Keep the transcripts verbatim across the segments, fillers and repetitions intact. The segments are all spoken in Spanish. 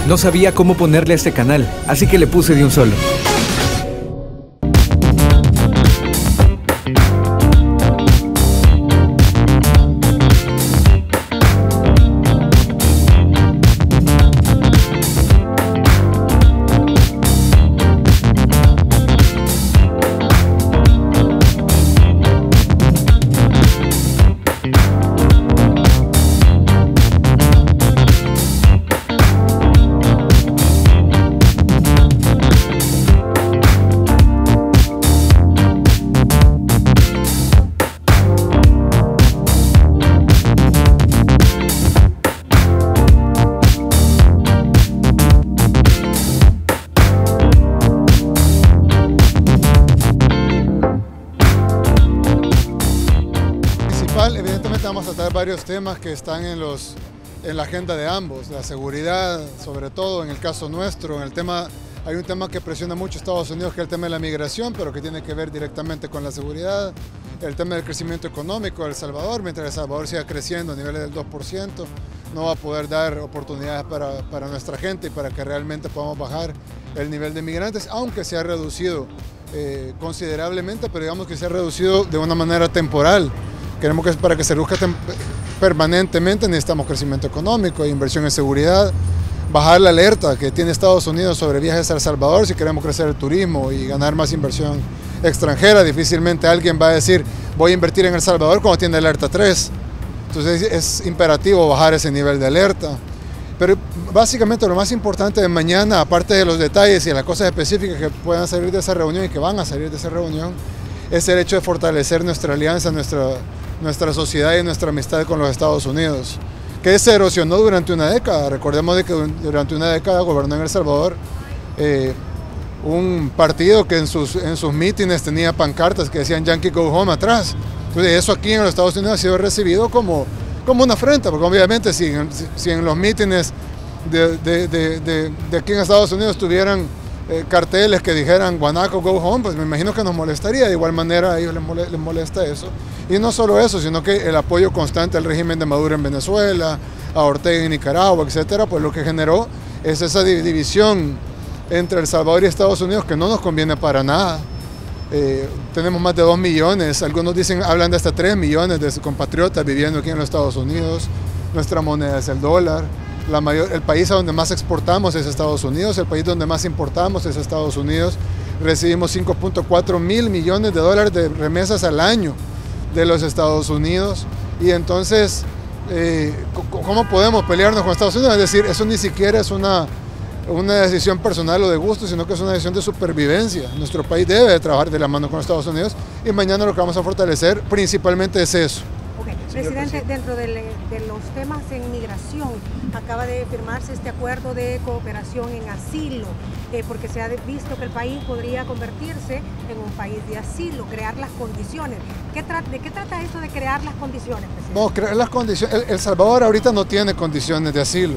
No sabía cómo ponerle a este canal, así que le puse de un solo. Evidentemente vamos a tratar varios temas que están en, los, en la agenda de ambos, la seguridad, sobre todo en el caso nuestro, en el tema, hay un tema que presiona mucho a Estados Unidos, que es el tema de la migración, pero que tiene que ver directamente con la seguridad, el tema del crecimiento económico de El Salvador. Mientras El Salvador siga creciendo a niveles del dos por ciento, no va a poder dar oportunidades para, para nuestra gente y para que realmente podamos bajar el nivel de migrantes, aunque se ha reducido eh, considerablemente, pero digamos que se ha reducido de una manera temporal. Queremos que para que se reduzca permanentemente necesitamos crecimiento económico, inversión en seguridad, bajar la alerta que tiene Estados Unidos sobre viajes a El Salvador si queremos crecer el turismo y ganar más inversión extranjera. Difícilmente alguien va a decir voy a invertir en El Salvador cuando tiene alerta tres. Entonces es imperativo bajar ese nivel de alerta. Pero básicamente lo más importante de mañana, aparte de los detalles y las cosas específicas que puedan salir de esa reunión y que van a salir de esa reunión, es el hecho de fortalecer nuestra alianza, nuestra nuestra sociedad y nuestra amistad con los Estados Unidos, que se erosionó durante una década. Recordemos de que durante una década gobernó en El Salvador eh, un partido que en sus, en sus mítines tenía pancartas que decían Yankee Go Home atrás. Entonces eso aquí en los Estados Unidos ha sido recibido como, como una afrenta, porque obviamente si, si, si en los mítines de, de, de, de, de aquí en Estados Unidos tuvieran eh, carteles que dijeran Guanaco Go Home, pues me imagino que nos molestaría. De igual manera a ellos les molesta, les molesta eso. Y no solo eso, sino que el apoyo constante al régimen de Maduro en Venezuela, a Ortega en Nicaragua, etcétera, pues lo que generó es esa división entre El Salvador y Estados Unidos que no nos conviene para nada. Eh, tenemos más de dos millones, algunos dicen, hablan de hasta tres millones de compatriotas viviendo aquí en los Estados Unidos. Nuestra moneda es el dólar. La mayor, el país a donde más exportamos es Estados Unidos, el país donde más importamos es Estados Unidos. Recibimos cinco punto cuatro mil millones de dólares de remesas al año de los Estados Unidos, y entonces eh, ¿cómo podemos pelearnos con Estados Unidos? Es decir, eso ni siquiera es una, una decisión personal o de gusto, sino que es una decisión de supervivencia. Nuestro país debe de trabajar de la mano con Estados Unidos y mañana lo que vamos a fortalecer principalmente es eso. Okay. Presidente, dentro de, de los temas en migración, acaba de firmarse este acuerdo de cooperación en asilo, eh, porque se ha visto que el país podría convertirse en un país de asilo, crear las condiciones. ¿Qué ¿De qué trata esto de crear las condiciones, presidente? No, crear las condiciones. El, El Salvador ahorita no tiene condiciones de asilo.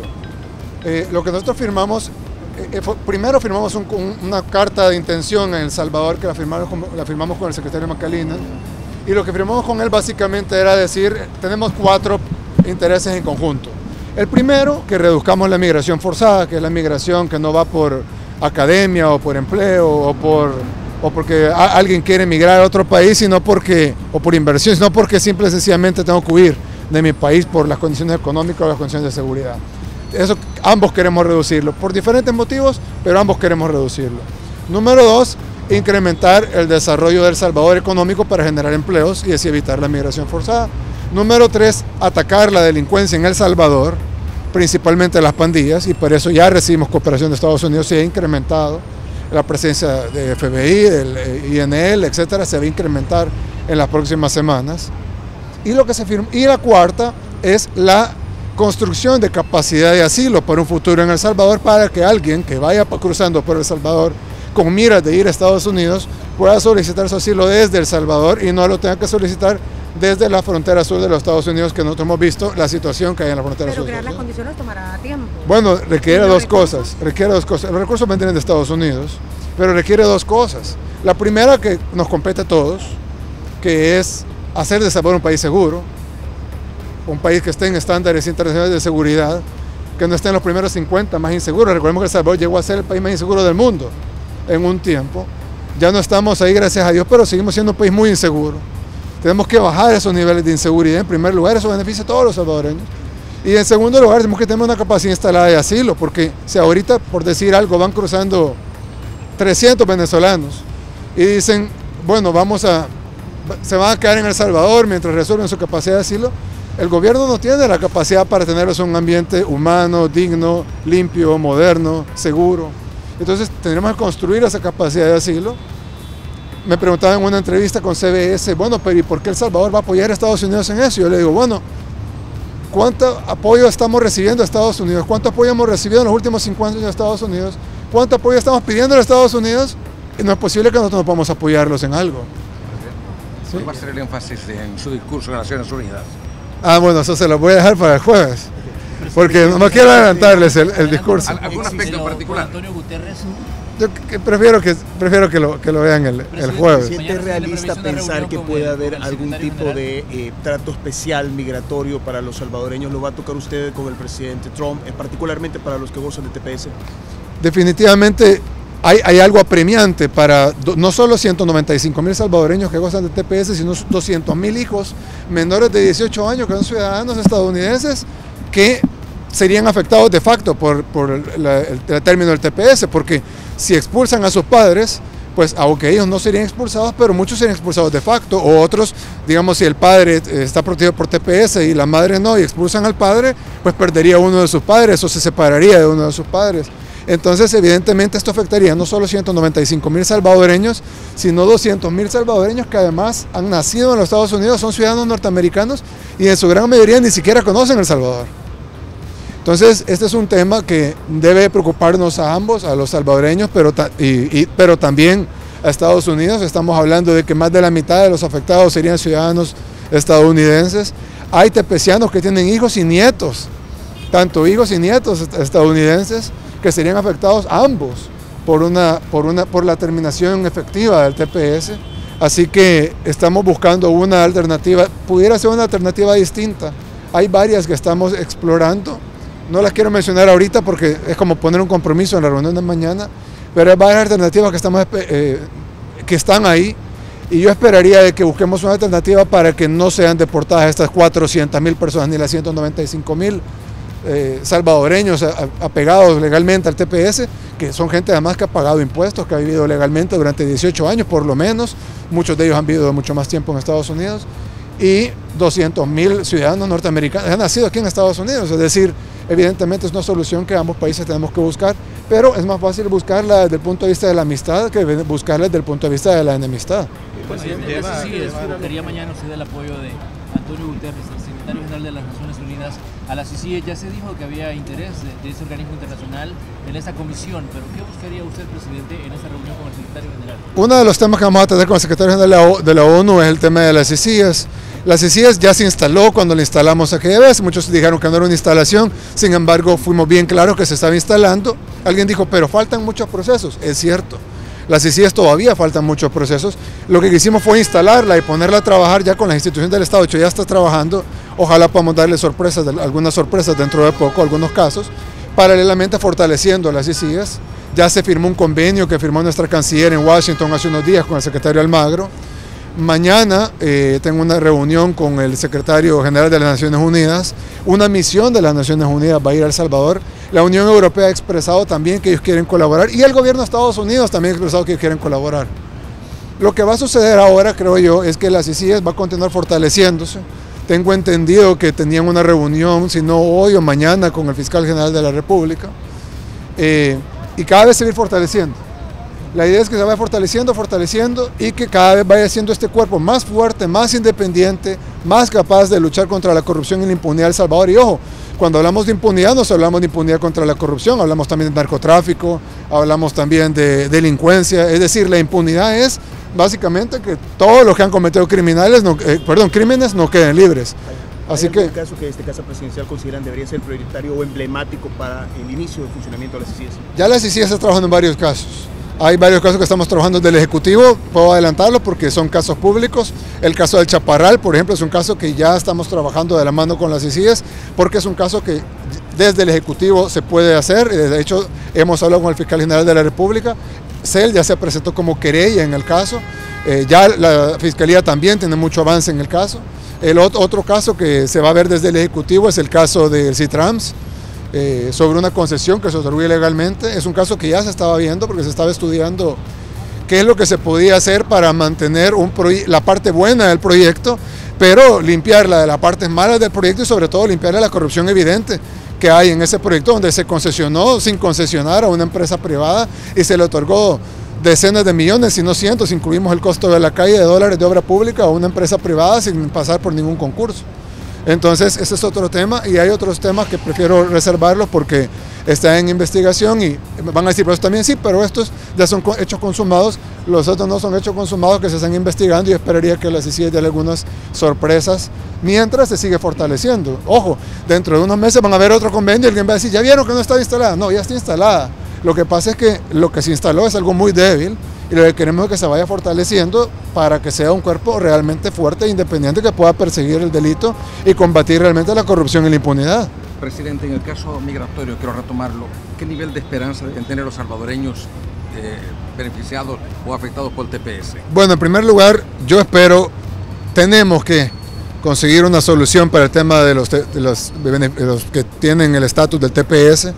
Eh, lo que nosotros firmamos, eh, fue, primero firmamos un, un, una carta de intención en El Salvador que la firmamos, la firmamos con el secretario Macalina. Y lo que firmamos con él básicamente era decir, tenemos cuatro intereses en conjunto. El primero, que reduzcamos la migración forzada, que es la migración que no va por academia o por empleo o, por, o porque a, alguien quiere emigrar a otro país, sino porque, o por inversión, sino porque simple y sencillamente tengo que huir de mi país por las condiciones económicas o las condiciones de seguridad. Eso ambos queremos reducirlo, por diferentes motivos, pero ambos queremos reducirlo. Número dos, incrementar el desarrollo de El Salvador económico para generar empleos y así evitar la migración forzada. Número tres, atacar la delincuencia en El Salvador, principalmente las pandillas, y por eso ya recibimos cooperación de Estados Unidos, se ha incrementado la presencia de F B I, del I N L, etcétera, se va a incrementar en las próximas semanas. Y, lo que se firma, y la cuarta es la construcción de capacidad de asilo para un futuro en El Salvador, para que alguien que vaya cruzando por El Salvador con miras de ir a Estados Unidos pueda solicitar su asilo desde El Salvador y no lo tenga que solicitar desde la frontera sur de los Estados Unidos, que nosotros hemos visto la situación que hay en la frontera Pero sur. Pero crear las condiciones tomará tiempo. Bueno, requiere dos cosas, requiere dos cosas. Los recursos vendrían de Estados Unidos, pero requiere dos cosas. La primera, que nos compete a todos, que es hacer de El Salvador un país seguro, un país que esté en estándares internacionales de seguridad, que no esté en los primeros cincuenta más inseguros. Recordemos que El Salvador llegó a ser el país más inseguro del mundo en un tiempo. Ya no estamos ahí, gracias a Dios, pero seguimos siendo un país muy inseguro. Tenemos que bajar esos niveles de inseguridad. En primer lugar, eso beneficia a todos los salvadoreños. Y en segundo lugar, tenemos que tener una capacidad instalada de asilo, porque si ahorita, por decir algo, van cruzando trescientos venezolanos y dicen, bueno, vamos a, se van a quedar en El Salvador mientras resuelven su capacidad de asilo, el gobierno no tiene la capacidad para tenerlos en un ambiente humano, digno, limpio, moderno, seguro. Entonces tendremos que construir esa capacidad de asilo. Me preguntaban en una entrevista con C B S, bueno, pero ¿y por qué El Salvador va a apoyar a Estados Unidos en eso? Yo le digo, bueno, ¿cuánto apoyo estamos recibiendo a Estados Unidos? ¿Cuánto apoyo hemos recibido en los últimos cincuenta años de Estados Unidos? ¿Cuánto apoyo estamos pidiendo a Estados Unidos? Y no es posible que nosotros no podamos apoyarlos en algo. ¿Sí? ¿Cuál va a ser el énfasis en su discurso en Naciones Unidas? Ah, bueno, eso se lo voy a dejar para el jueves, porque no quiero adelantarles el, el discurso. ¿Algún aspecto en particular? Antonio Guterres. Yo que prefiero que prefiero que lo, que lo vean el, el jueves. ¿Siente realista pensar que puede haber algún tipo de eh, trato especial migratorio para los salvadoreños? ¿Lo va a tocar usted con el presidente Trump, eh, particularmente para los que gozan de T P S? Definitivamente hay, hay algo apremiante para do, no solo ciento noventa y cinco mil salvadoreños que gozan de T P S, sino doscientos mil hijos menores de dieciocho años que son ciudadanos estadounidenses que serían afectados de facto por, por la, el, el término del T P S, porque si expulsan a sus padres, pues aunque ellos no serían expulsados, pero muchos serían expulsados de facto, o otros, digamos, si el padre está protegido por T P S y la madre no, y expulsan al padre, pues perdería uno de sus padres o se separaría de uno de sus padres. Entonces, evidentemente, esto afectaría no solo ciento noventa y cinco mil salvadoreños, sino doscientos mil salvadoreños que además han nacido en los Estados Unidos, son ciudadanos norteamericanos y en su gran mayoría ni siquiera conocen El Salvador. Entonces, este es un tema que debe preocuparnos a ambos, a los salvadoreños, pero, y, y, pero también a Estados Unidos. Estamos hablando de que más de la mitad de los afectados serían ciudadanos estadounidenses. Hay tepecianos que tienen hijos y nietos, tanto hijos y nietos estadounidenses, que serían afectados ambos por, una, por, una, por la terminación efectiva del T P S. Así que estamos buscando una alternativa, pudiera ser una alternativa distinta. Hay varias que estamos explorando. No las quiero mencionar ahorita porque es como poner un compromiso en la reunión de mañana, pero hay varias alternativas que, estamos, eh, que están ahí y yo esperaría de que busquemos una alternativa para que no sean deportadas estas cuatrocientas mil personas ni las ciento noventa y cinco mil eh, salvadoreños a, a, apegados legalmente al T P S, que son gente además que ha pagado impuestos, que ha vivido legalmente durante dieciocho años por lo menos, muchos de ellos han vivido mucho más tiempo en Estados Unidos, y doscientos mil ciudadanos norteamericanos han nacido aquí en Estados Unidos, es decir, evidentemente es una solución que ambos países tenemos que buscar, pero es más fácil buscarla desde el punto de vista de la amistad que buscarla desde el punto de vista de la enemistad. Presidente, sí, buscaría mañana usted el apoyo de Antonio Guterres, el secretario general de las Naciones Unidas, a la C I C I E. Ya se dijo que había interés de, de ese organismo internacional en esta comisión, pero ¿qué buscaría usted, presidente, en esta reunión con el secretario general? Uno de los temas que vamos a tratar con el secretario general de la ONU es el tema de las C I C I Es. La C I C I Es ya se instaló cuando la instalamos aquella vez, muchos dijeron que no era una instalación, sin embargo fuimos bien claros que se estaba instalando. Alguien dijo, pero faltan muchos procesos, es cierto. La C I C I Es todavía faltan muchos procesos. Lo que quisimos fue instalarla y ponerla a trabajar ya con las instituciones del Estado. De hecho, ya está trabajando. Ojalá podamos darle sorpresas, algunas sorpresas dentro de poco, algunos casos. Paralelamente fortaleciendo la C I C I Es. Ya se firmó un convenio que firmó nuestra canciller en Washington hace unos días con el secretario Almagro. Mañana eh, tengo una reunión con el secretario general de las Naciones Unidas. Una misión de las Naciones Unidas va a ir a El Salvador. La Unión Europea ha expresado también que ellos quieren colaborar y el gobierno de Estados Unidos también ha expresado que ellos quieren colaborar. Lo que va a suceder ahora, creo yo, es que la C I C I Es va a continuar fortaleciéndose. Tengo entendido que tenían una reunión, si no hoy o mañana, con el fiscal general de la República eh, y cada vez seguir fortaleciendo. La idea es que se vaya fortaleciendo, fortaleciendo y que cada vez vaya siendo este cuerpo más fuerte, más independiente, más capaz de luchar contra la corrupción y la impunidad de El Salvador. Y ojo, cuando hablamos de impunidad, no hablamos de impunidad contra la corrupción, hablamos también de narcotráfico, hablamos también de delincuencia. Es decir, la impunidad es básicamente que todos los que han cometido criminales, no, eh, perdón, crímenes no queden libres. Así ¿Hay que, algún caso que este caso presidencial consideran debería ser prioritario o emblemático para el inicio del funcionamiento de la C I C I Es? ya la C I C I está trabajando en varios casos. Hay varios casos que estamos trabajando desde el Ejecutivo, puedo adelantarlo porque son casos públicos. El caso del Chaparral, por ejemplo, es un caso que ya estamos trabajando de la mano con las I C I E S, porque es un caso que desde el Ejecutivo se puede hacer. De hecho, hemos hablado con el Fiscal General de la República. C E L ya se presentó como querella en el caso. Eh, ya la Fiscalía también tiene mucho avance en el caso. El otro caso que se va a ver desde el Ejecutivo es el caso del Citrams, eh, sobre una concesión que se otorgó ilegalmente. Es un caso que ya se estaba viendo porque se estaba estudiando qué es lo que se podía hacer para mantener un la parte buena del proyecto, pero limpiarla de las partes malas del proyecto y sobre todo limpiarle la corrupción evidente que hay en ese proyecto, donde se concesionó sin concesionar a una empresa privada y se le otorgó decenas de millones, si no cientos, incluimos el costo de la calle de dólares de obra pública a una empresa privada sin pasar por ningún concurso. Entonces ese es otro tema, y hay otros temas que prefiero reservarlos porque están en investigación y van a decir, pues también sí, pero estos ya son hechos consumados, los otros no son hechos consumados que se están investigando, y esperaría que las I C I E S den algunas sorpresas mientras se sigue fortaleciendo. Ojo, dentro de unos meses van a haber otro convenio y alguien va a decir, ¿ya vieron que no estaba instalada? No, ya está instalada. Lo que pasa es que lo que se instaló es algo muy débil y lo que queremos es que se vaya fortaleciendo para que sea un cuerpo realmente fuerte e independiente que pueda perseguir el delito y combatir realmente la corrupción y la impunidad. Presidente, en el caso migratorio, quiero retomarlo, ¿qué nivel de esperanza deben tener los salvadoreños eh, beneficiados o afectados por el T P S? Bueno, en primer lugar, yo espero, tenemos que conseguir una solución para el tema de los, de los, de los que tienen el estatus del T P S.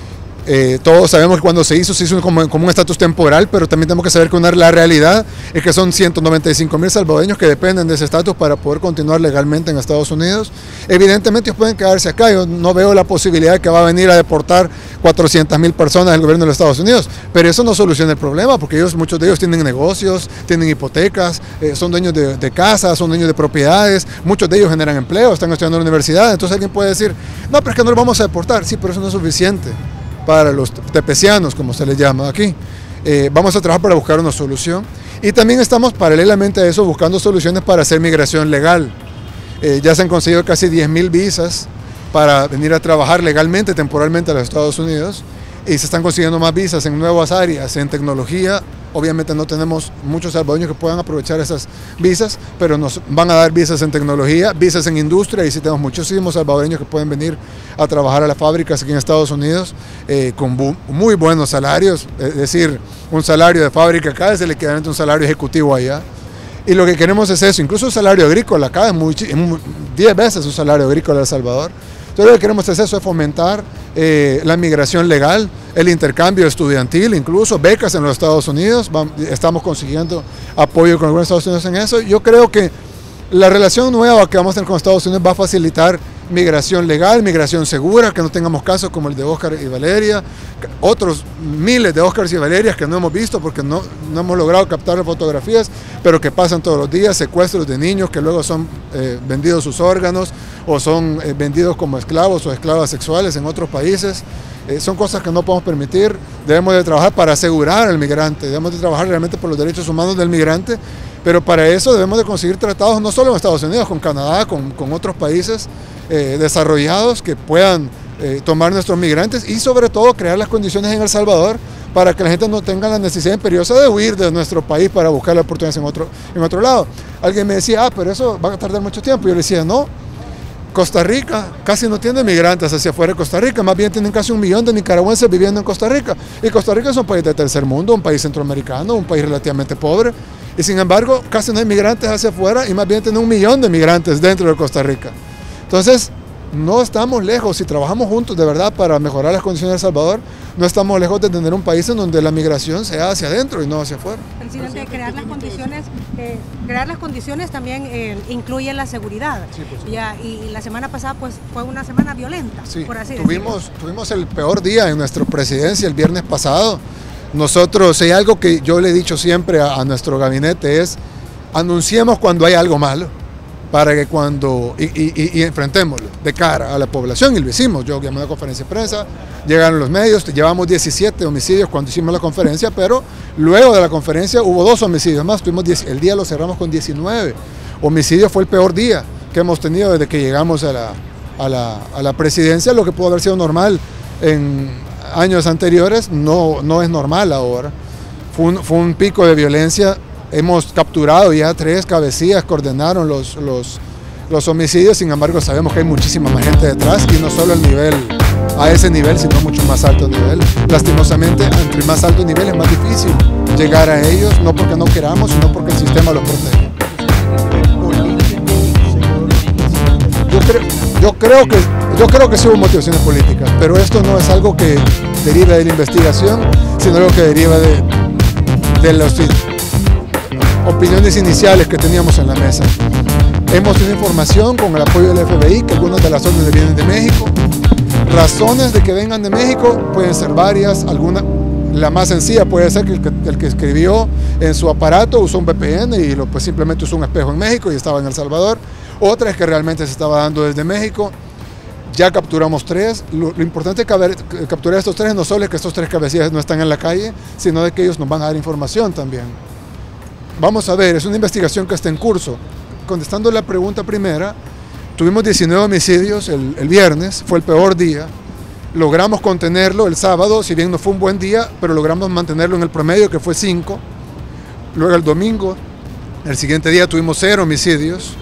Eh, todos sabemos que cuando se hizo, se hizo como, como un estatus temporal, pero también tenemos que saber que una, la realidad es que son ciento noventa y cinco mil salvadoreños que dependen de ese estatus para poder continuar legalmente en Estados Unidos. Evidentemente ellos pueden quedarse acá, yo no veo la posibilidad de que va a venir a deportar cuatrocientas mil personas del gobierno de los Estados Unidos, pero eso no soluciona el problema, porque ellos, muchos de ellos tienen negocios, tienen hipotecas, eh, son dueños de, de casas, son dueños de propiedades, muchos de ellos generan empleo, están estudiando en la universidad. Entonces alguien puede decir, no, pero es que no los vamos a deportar. Sí, pero eso no es suficiente para los tepecianos, como se les llama aquí. Eh, vamos a trabajar para buscar una solución, y también estamos paralelamente a eso buscando soluciones para hacer migración legal. Eh, ya se han conseguido casi diez mil visas para venir a trabajar legalmente, temporalmente a los Estados Unidos, y se están consiguiendo más visas en nuevas áreas, en tecnología. Obviamente no tenemos muchos salvadoreños que puedan aprovechar esas visas, pero nos van a dar visas en tecnología, visas en industria, y sí tenemos muchísimos salvadoreños que pueden venir a trabajar a las fábricas aquí en Estados Unidos eh, con bu muy buenos salarios, es decir, un salario de fábrica acá es el equivalente a un salario ejecutivo allá. Y lo que queremos es eso, incluso un salario agrícola acá es muy, diez veces un salario agrícola de El Salvador. Entonces lo que queremos es eso, es fomentar eh, la migración legal, el intercambio estudiantil, incluso becas en los Estados Unidos. Estamos consiguiendo apoyo con algunos Estados Unidos en eso. Yo creo que la relación nueva que vamos a tener con Estados Unidos va a facilitar migración legal, migración segura, que no tengamos casos como el de Oscar y Valeria, otros miles de Oscars y Valerias que no hemos visto porque no, no hemos logrado captar fotografías, pero que pasan todos los días, secuestros de niños que luego son eh, vendidos sus órganos o son eh, vendidos como esclavos o esclavas sexuales en otros países. Eh, son cosas que no podemos permitir. Debemos de trabajar para asegurar al migrante, debemos de trabajar realmente por los derechos humanos del migrante, pero para eso debemos de conseguir tratados no solo en Estados Unidos, con Canadá, con, con otros países eh, desarrollados que puedan eh, tomar nuestros migrantes, y sobre todo crear las condiciones en El Salvador para que la gente no tenga la necesidad imperiosa de huir de nuestro país para buscar las oportunidades en otro, en otro lado. Alguien me decía, ah, pero eso va a tardar mucho tiempo. Yo le decía, no, Costa Rica casi no tiene migrantes hacia afuera de Costa Rica, más bien tienen casi un millón de nicaragüenses viviendo en Costa Rica. Y Costa Rica es un país de tercer mundo, un país centroamericano, un país relativamente pobre. Y sin embargo, casi no hay migrantes hacia afuera, y más bien tiene un millón de migrantes dentro de Costa Rica. Entonces, no estamos lejos, si trabajamos juntos de verdad para mejorar las condiciones de El Salvador, no estamos lejos de tener un país en donde la migración sea hacia adentro y no hacia afuera. Presidente, crear las condiciones, eh, crear las condiciones también eh, incluye la seguridad. Sí, por supuesto. Ya, y, y la semana pasada pues fue una semana violenta, sí, por así tuvimos, decirlo. Tuvimos el peor día en nuestra presidencia el viernes pasado. Nosotros, hay algo que yo le he dicho siempre a, a nuestro gabinete, es anunciemos cuando hay algo malo, para que cuando, y, y, y enfrentémoslo de cara a la población, y lo hicimos. Yo llamé a una conferencia de prensa, llegaron los medios, llevamos diecisiete homicidios cuando hicimos la conferencia, pero luego de la conferencia hubo dos homicidios más, tuvimos diez, el día lo cerramos con diecinueve. Homicidios fue el peor día que hemos tenido desde que llegamos a la, a la, a la presidencia. Lo que pudo haber sido normal en años anteriores no, no es normal ahora. fue un, fue un pico de violencia. Hemos capturado ya tres cabecillas que ordenaron los, los, los homicidios, sin embargo sabemos que hay muchísima más gente detrás y no solo el nivel, a ese nivel, sino mucho más alto nivel. Lastimosamente, entre más alto nivel es más difícil llegar a ellos, no porque no queramos, sino porque el sistema los protege. Yo creo, yo creo que, yo creo que sí hubo motivaciones políticas, pero esto no es algo que deriva de la investigación, sino algo que deriva de, de los opiniones iniciales que teníamos en la mesa. Hemos tenido información con el apoyo del F B I que algunas de las órdenes vienen de México. Razones de que vengan de México pueden ser varias. Alguna, la más sencilla puede ser que el, que el que escribió en su aparato usó un V P N y lo, pues simplemente usó un espejo en México y estaba en El Salvador. Otra es que realmente se estaba dando desde México. Ya capturamos tres. Lo, lo importante de capturar estos tres no solo es que estos tres cabecillas no están en la calle, sino de que ellos nos van a dar información también. Vamos a ver, es una investigación que está en curso. Contestando la pregunta primera, tuvimos diecinueve homicidios el, el viernes, fue el peor día. Logramos contenerlo el sábado, si bien no fue un buen día, pero logramos mantenerlo en el promedio, que fue cinco. Luego el domingo, el siguiente día tuvimos cero homicidios.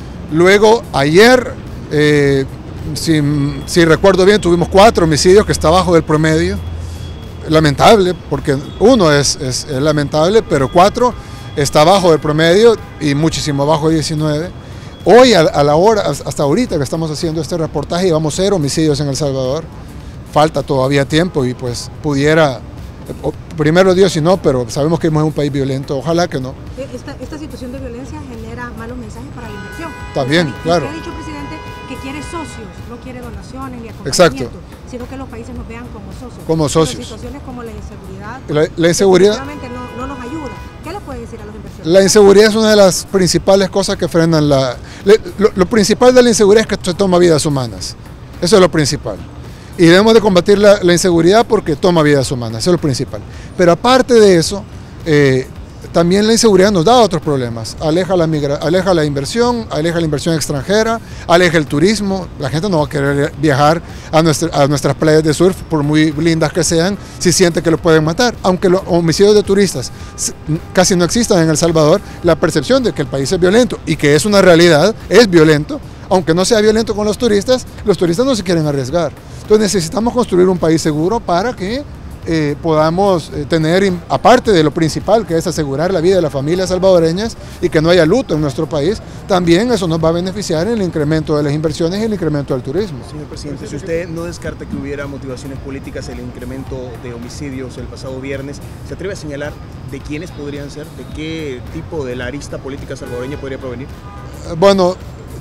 Luego ayer, eh, si, si recuerdo bien, tuvimos cuatro homicidios, que está abajo del promedio. Lamentable, porque uno es, es, es lamentable, pero cuatro está abajo del promedio y muchísimo abajo de diecinueve. Hoy, a, a la hora, hasta ahorita que estamos haciendo este reportaje, llevamos cero homicidios en El Salvador. Falta todavía tiempo y pues pudiera, primero Dios si no, pero sabemos que es un país violento, ojalá que no. Esta, esta situación de violencia genera malos mensajes para la inversión. También, usted, claro. Usted ha dicho, presidente, que quiere socios, no quiere donaciones ni acompañamiento. Exacto. Sino que los países nos vean como socios. Como socios. Pero situaciones como la inseguridad, la, la inseguridad no, no nos ayuda. ¿Qué le puede decir a los inversores? La inseguridad es una de las principales cosas que frenan la... Le, lo, lo principal de la inseguridad es que se toma vidas humanas. Eso es lo principal. Y debemos de combatir la, la inseguridad porque toma vidas humanas. Eso es lo principal. Pero aparte de eso, eh, también la inseguridad nos da otros problemas. Aleja la, migra, aleja la inversión, aleja la inversión extranjera, aleja el turismo. La gente no va a querer viajar a, nuestra, a nuestras playas de surf, por muy lindas que sean, si siente que lo pueden matar. Aunque los homicidios de turistas casi no existan en El Salvador, la percepción de que el país es violento y que es una realidad, es violento. Aunque no sea violento con los turistas, los turistas no se quieren arriesgar. Entonces necesitamos construir un país seguro para que Eh, podamos eh, tener, aparte de lo principal que es asegurar la vida de las familias salvadoreñas y que no haya luto en nuestro país, también eso nos va a beneficiar en el incremento de las inversiones y el incremento del turismo. Señor presidente, si usted no descarta que hubiera motivaciones políticas el incremento de homicidios el pasado viernes, ¿se atreve a señalar de quiénes podrían ser? ¿De qué tipo de la arista política salvadoreña podría provenir? Eh, bueno,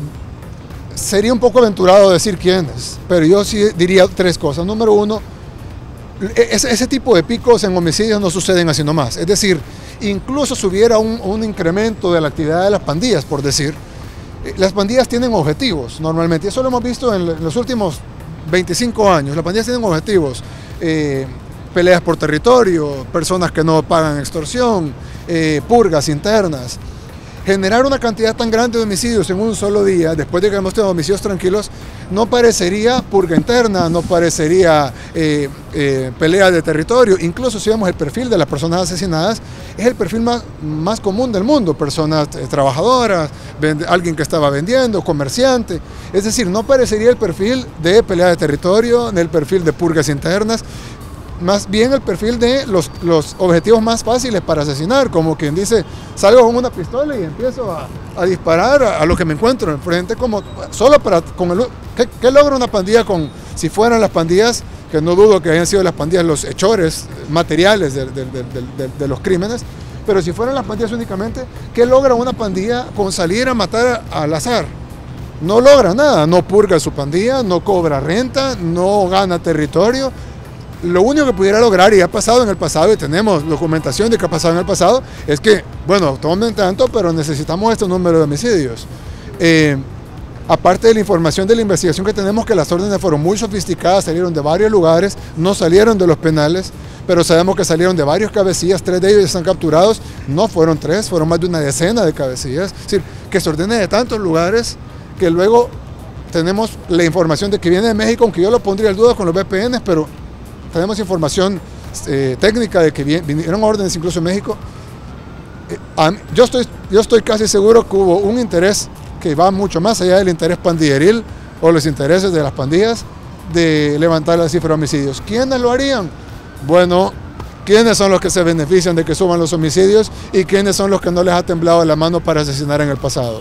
sería un poco aventurado decir quiénes, pero yo sí diría tres cosas. Número uno, Ese, ese tipo de picos en homicidios no suceden así nomás. Es decir, incluso si hubiera un, un incremento de la actividad de las pandillas, por decir, las pandillas tienen objetivos normalmente. Eso lo hemos visto en los últimos veinticinco años. Las pandillas tienen objetivos. Eh, peleas por territorio, personas que no pagan extorsión, eh, purgas internas. Generar una cantidad tan grande de homicidios en un solo día, después de que hemos tenido homicidios tranquilos, no parecería purga interna, no parecería eh, eh, pelea de territorio. Incluso si vemos el perfil de las personas asesinadas, es el perfil más, más común del mundo. Personas eh, trabajadoras, vende, alguien que estaba vendiendo, comerciante. Es decir, no parecería el perfil de pelea de territorio, ni el perfil de purgas internas. Más bien el perfil de los, los objetivos más fáciles para asesinar, como quien dice, salgo con una pistola y empiezo a, a disparar a, a lo que me encuentro enfrente, como solo para, con el, ¿qué, ¿qué logra una pandilla con, si fueran las pandillas, que no dudo que hayan sido las pandillas los hechores materiales de, de, de, de, de, de los crímenes, pero si fueran las pandillas únicamente, ¿qué logra una pandilla con salir a matar al azar? No logra nada, no purga su pandilla, no cobra renta, no gana territorio. Lo único que pudiera lograr, y ha pasado en el pasado, y tenemos documentación de que ha pasado en el pasado, es que, bueno, tomen tanto, pero necesitamos este número de homicidios. Eh, aparte de la información de la investigación que tenemos, que las órdenes fueron muy sofisticadas, salieron de varios lugares, no salieron de los penales, pero sabemos que salieron de varios cabecillas, tres de ellos están capturados, no fueron tres, fueron más de una decena de cabecillas, es decir, que se ordene de tantos lugares que luego tenemos la información de que viene de México, aunque yo lo pondría en duda con los V P Ns, pero tenemos información eh, técnica de que vinieron órdenes incluso en México, eh, a, yo, estoy, yo estoy casi seguro que hubo un interés que va mucho más allá del interés pandilleril o los intereses de las pandillas de levantar la cifra de homicidios. ¿Quiénes lo harían? Bueno, ¿quiénes son los que se benefician de que suban los homicidios y quiénes son los que no les ha temblado la mano para asesinar en el pasado?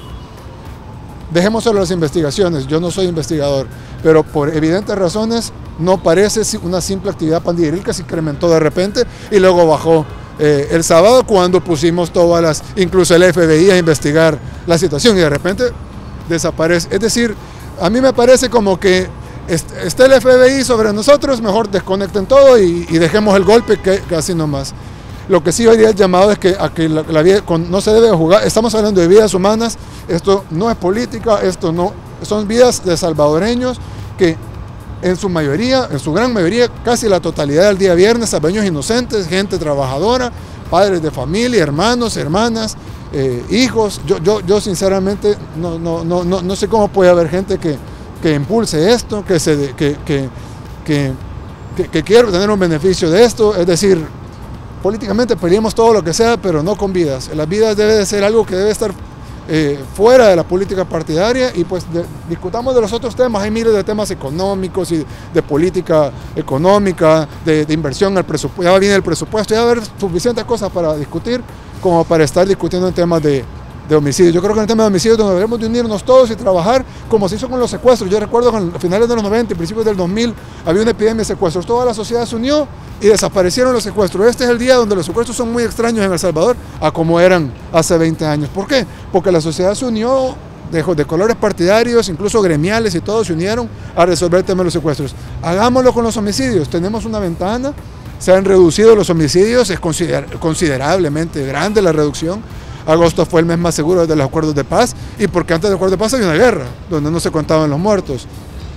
Dejemos solo las investigaciones, yo no soy investigador, pero por evidentes razones no parece una simple actividad pandilleril que se incrementó de repente y luego bajó eh, el sábado cuando pusimos todas las, incluso el F B I a investigar la situación y de repente desaparece. Es decir, a mí me parece como que está el F B I sobre nosotros, mejor desconecten todo y, y dejemos el golpe que, que así nomás. Lo que sí hoy día el llamado es que, a que la, la vida, con, no se debe jugar, estamos hablando de vidas humanas, esto no es política, esto no, son vidas de salvadoreños que en su mayoría, en su gran mayoría, casi la totalidad del día viernes, salvadoreños inocentes, gente trabajadora, padres de familia, hermanos, hermanas, eh, hijos. Yo, yo, yo sinceramente no, no, no, no, no sé cómo puede haber gente que, que impulse esto, que, se, que, que, que, que, que quiera tener un beneficio de esto, es decir, políticamente peleemos todo lo que sea, pero no con vidas. Las vidas debe de ser algo que debe estar eh, fuera de la política partidaria y pues de, discutamos de los otros temas. Hay miles de temas económicos y de política económica, de, de inversión al presupuesto. Ya viene el presupuesto, ya va a haber suficientes cosas para discutir como para estar discutiendo en temas de, de homicidio. Yo creo que en el tema de homicidio deberíamos de unirnos todos y trabajar como se hizo con los secuestros. Yo recuerdo que a finales de los noventa y principios del dos mil había una epidemia de secuestros. Toda la sociedad se unió y desaparecieron los secuestros. Este es el día donde los secuestros son muy extraños en El Salvador a como eran hace veinte años. ¿Por qué? Porque la sociedad se unió de, de colores partidarios, incluso gremiales y todos se unieron a resolver el tema de los secuestros. Hagámoslo con los homicidios. Tenemos una ventana, se han reducido los homicidios, es consider, considerablemente grande la reducción. Agosto fue el mes más seguro desde los acuerdos de paz y porque antes del acuerdo de paz había una guerra donde no se contaban los muertos.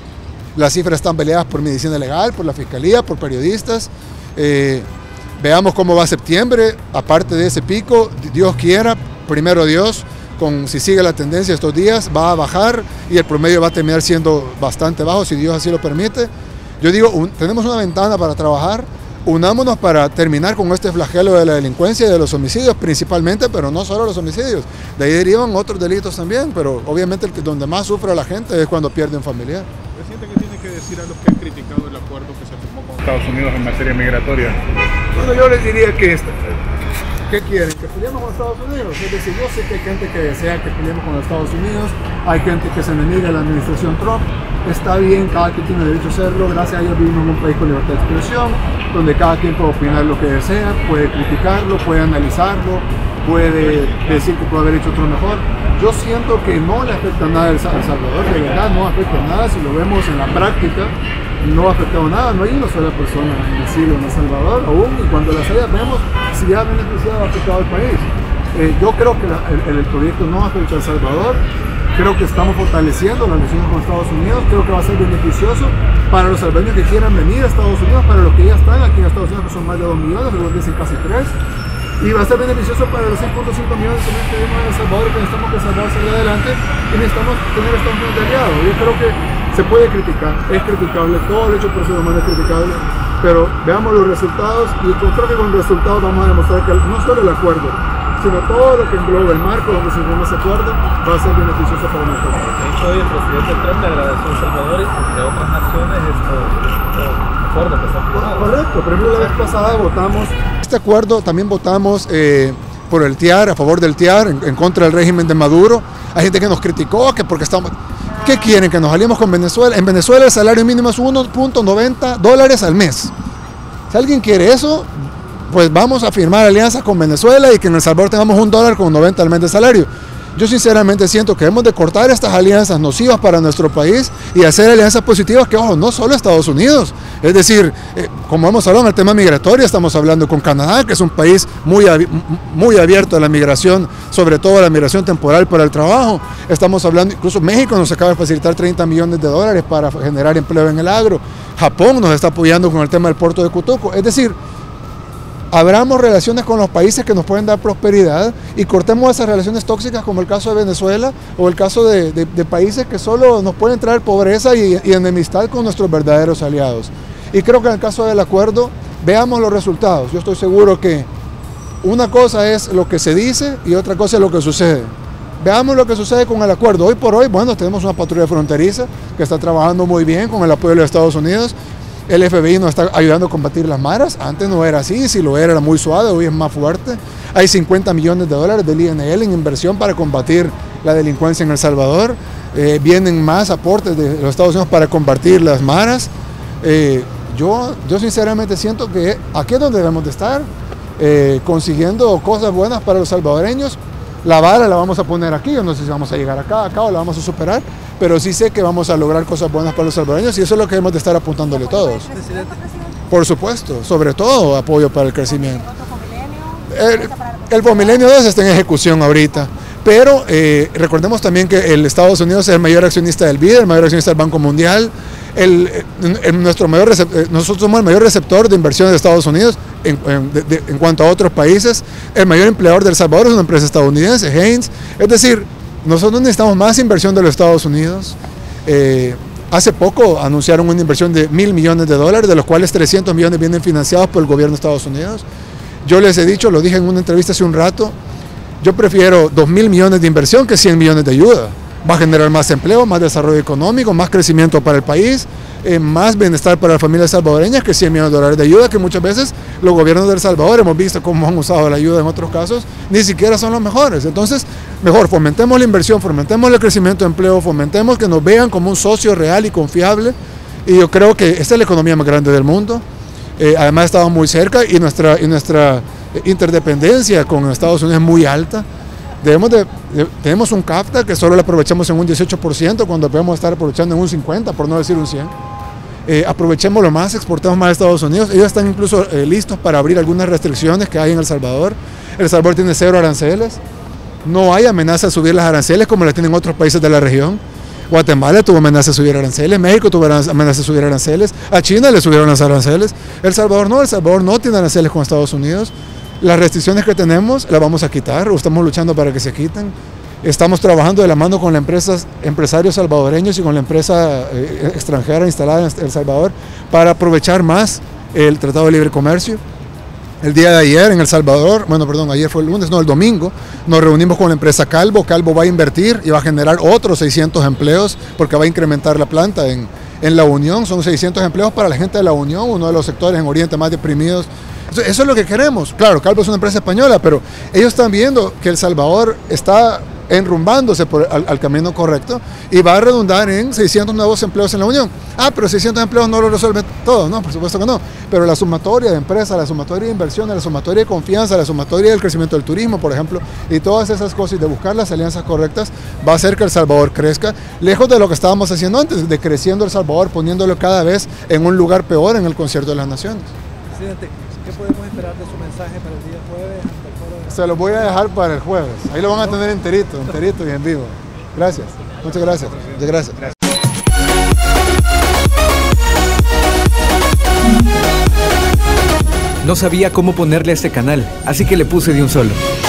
Las cifras están peleadas por medicina legal, por la fiscalía, por periodistas. Eh, veamos cómo va septiembre, aparte de ese pico, Dios quiera, primero Dios, con, si sigue la tendencia estos días, va a bajar y el promedio va a terminar siendo bastante bajo, si Dios así lo permite. Yo digo, un, tenemos una ventana para trabajar, unámonos para terminar con este flagelo de la delincuencia y de los homicidios principalmente, pero no solo los homicidios, de ahí derivan otros delitos también, pero obviamente el que, donde más sufre la gente es cuando pierde un familiar. Presidente, ¿qué tiene que decir a los que han criticado el acuerdo que se firmó con Estados Unidos en materia migratoria? Bueno, yo les diría que, ¿qué quieren? ¿Que peleemos con Estados Unidos? Es decir, yo sé que hay gente que desea que peleemos con los Estados Unidos, hay gente que se enemiga a la administración Trump, está bien, cada quien tiene derecho a hacerlo, gracias a ellos vivimos en un país con libertad de expresión, donde cada quien puede opinar lo que desea, puede criticarlo, puede analizarlo, puede decir que puede haber hecho otro mejor. Yo siento que no le afecta nada a El Salvador, de verdad no afecta nada, si lo vemos en la práctica, no ha afectado nada, no hay una sola persona en exilio en El Salvador aún, y cuando las haya vemos si ha beneficiado o afectado al país. Eh, yo creo que la, el, el proyecto no afecta a El Salvador, creo que estamos fortaleciendo las relaciones con Estados Unidos, creo que va a ser beneficioso para los salvadoreños que quieran venir a Estados Unidos, para los que ya están aquí en Estados Unidos, que son más de dos millones, algunos dicen casi tres, y va a ser beneficioso para los seis punto cinco millones que tenemos en El Salvador, que necesitamos que El Salvador salga adelante y necesitamos tener a Estados Unidos de aliado. Yo creo que se puede criticar, es criticable, todo el hecho por ser humano es criticable, pero veamos los resultados y yo creo que con los resultados vamos a demostrar que no solo el acuerdo, sino todo lo que engloba el marco donde se firmó ese acuerdo va a ser beneficioso para nuestro país. Hoy el presidente Trump le agradeció a El Salvador y de otras naciones este, este acuerdo que se ha firmado. Correcto, por ejemplo la vez pasada votamos este acuerdo, también votamos eh, por el T I A R, a favor del T I A R, en, en contra del régimen de Maduro. Hay gente que nos criticó, que porque estamos... ¿Qué quieren? ¿Que nos aliemos con Venezuela? En Venezuela el salario mínimo es uno punto noventa dólares al mes. Si alguien quiere eso, pues vamos a firmar alianzas con Venezuela y que en El Salvador tengamos un dólar con noventa al mes de salario. Yo sinceramente siento que hemos de cortar estas alianzas nocivas para nuestro país y hacer alianzas positivas que, ojo, no solo Estados Unidos. Es decir, eh, como hemos hablado en el tema migratorio, estamos hablando con Canadá, que es un país muy, muy abierto a la migración, sobre todo a la migración temporal para el trabajo. Estamos hablando, incluso México nos acaba de facilitar treinta millones de dólares para generar empleo en el agro. Japón nos está apoyando con el tema del puerto de Cutuco. Es decir, abramos relaciones con los países que nos pueden dar prosperidad y cortemos esas relaciones tóxicas como el caso de Venezuela o el caso de, de, de países que solo nos pueden traer pobreza y, y enemistad con nuestros verdaderos aliados. Y creo que en el caso del acuerdo veamos los resultados. Yo estoy seguro que una cosa es lo que se dice y otra cosa es lo que sucede. Veamos lo que sucede con el acuerdo. Hoy por hoy, bueno, tenemos una patrulla fronteriza que está trabajando muy bien con el apoyo de los Estados Unidos. El F B I nos está ayudando a combatir las maras. Antes no era así, si lo era era muy suave, hoy es más fuerte. Hay cincuenta millones de dólares del I N L en inversión para combatir la delincuencia en El Salvador. Eh, vienen más aportes de los Estados Unidos para combatir las maras. Eh, yo, yo sinceramente siento que aquí es donde debemos de estar, eh, consiguiendo cosas buenas para los salvadoreños. La vara la vamos a poner aquí, yo no sé si vamos a llegar acá, acá o la vamos a superar, pero sí sé que vamos a lograr cosas buenas para los salvadoreños y eso es lo que debemos de estar apuntándole todos. Por supuesto, sobre todo apoyo para el crecimiento. El, el Fomilenio dos está en ejecución ahorita, pero eh, recordemos también que el Estados Unidos es el mayor accionista del B I D, el mayor accionista del Banco Mundial. El, el, nuestro mayor nosotros somos el mayor receptor de inversión de Estados Unidos en, en, de, de, en cuanto a otros países. El mayor empleador de El Salvador es una empresa estadounidense, Haynes. Es decir, nosotros necesitamos más inversión de los Estados Unidos. Eh, hace poco anunciaron una inversión de mil millones de dólares, de los cuales trescientos millones vienen financiados por el gobierno de Estados Unidos. Yo les he dicho, lo dije en una entrevista hace un rato, yo prefiero dos mil millones de inversión que cien millones de ayuda. Va a generar más empleo, más desarrollo económico, más crecimiento para el país, eh, más bienestar para las familias salvadoreñas que cien millones de dólares de ayuda, que muchas veces los gobiernos de El Salvador, hemos visto cómo han usado la ayuda en otros casos, ni siquiera son los mejores. Entonces, mejor fomentemos la inversión, fomentemos el crecimiento de empleo, fomentemos que nos vean como un socio real y confiable. Y yo creo que esta es la economía más grande del mundo. Eh, además estamos muy cerca y nuestra, y nuestra interdependencia con Estados Unidos es muy alta. Debemos de, de, tenemos un CAFTA que solo lo aprovechamos en un dieciocho por ciento cuando podemos estar aprovechando en un cincuenta por ciento, por no decir un cien por ciento. Eh, aprovechémoslo más, exportemos más a Estados Unidos. Ellos están incluso eh, listos para abrir algunas restricciones que hay en El Salvador. El Salvador tiene cero aranceles. No hay amenaza de subir las aranceles como las tienen otros países de la región. Guatemala tuvo amenaza de subir aranceles, México tuvo amenaza de subir aranceles, a China le subieron los aranceles. El Salvador no, El Salvador no tiene aranceles con Estados Unidos. Las restricciones que tenemos las vamos a quitar, o estamos luchando para que se quiten. Estamos trabajando de la mano con las empresas, empresarios salvadoreños y con la empresa eh, extranjera instalada en El Salvador para aprovechar más el Tratado de Libre Comercio. El día de ayer en El Salvador, bueno, perdón, ayer fue el lunes, no, el domingo, nos reunimos con la empresa Calvo. Calvo va a invertir y va a generar otros seiscientos empleos porque va a incrementar la planta en, en La Unión. Son seiscientos empleos para la gente de La Unión, uno de los sectores en Oriente más deprimidos. Eso es lo que queremos. Claro, Calvo es una empresa española, pero ellos están viendo que El Salvador está enrumbándose por, al, al camino correcto y va a redundar en seiscientos nuevos empleos en la Unión. Ah, pero seiscientos empleos no lo resuelven todo, no, por supuesto que no. Pero la sumatoria de empresas, la sumatoria de inversiones, la sumatoria de confianza, la sumatoria del crecimiento del turismo, por ejemplo, y todas esas cosas, y de buscar las alianzas correctas, va a hacer que El Salvador crezca, lejos de lo que estábamos haciendo antes, de creciendo El Salvador, poniéndolo cada vez en un lugar peor en el concierto de las naciones. Presidente, ¿qué podemos esperar de su mensaje para el día jueves ante el foro de... Se lo voy a dejar para el jueves. Ahí lo van a tener enterito, enterito y en vivo. Gracias. Muchas gracias. Muchas gracias. No sabía cómo ponerle a este canal, así que le puse de un solo.